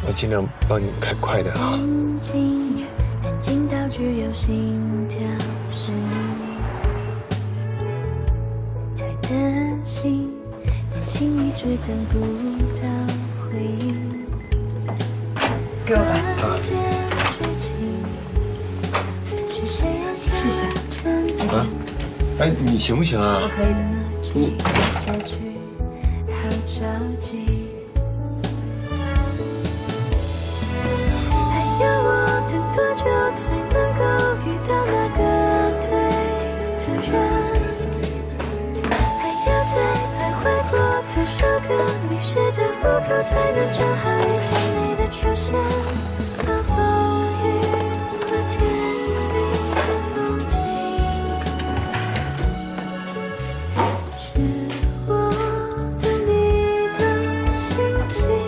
我尽量帮你开快点啊。安静到只有心跳声音，太担心，担心一直等不到回应。 给我吧。谢谢。 啊，哎，你行不行啊？ 我可以的。 你。才能够遇到那个对的人，还要再来回过多少个迷失的路口，才能正好遇见你的出现。和风雨和天晴的风景，是我对你的心情。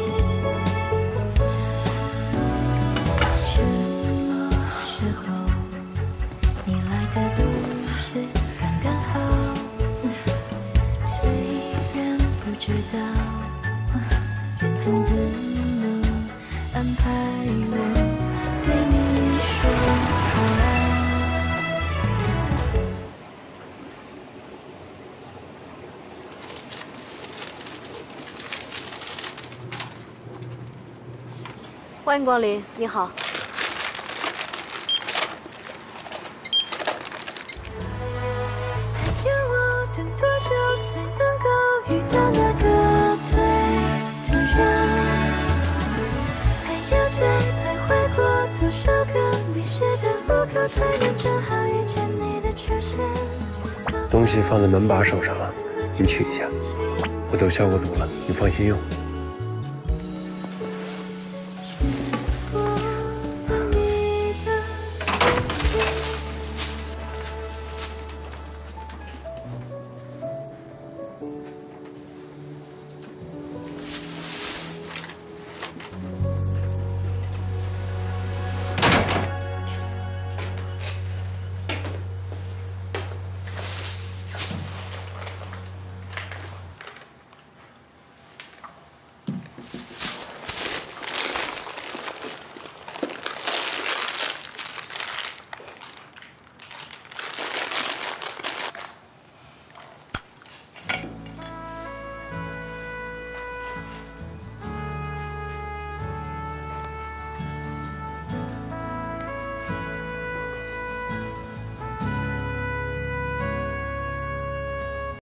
知道缘分怎能安排我对你说好爱。 欢迎光临，你好。还要我等多久才能够遇到那个对的人？还要再来回过多少个迷失的路口，才能正好遇见你的出现？ 东西放在门把手上了，你取一下，我都消过毒了，你放心用。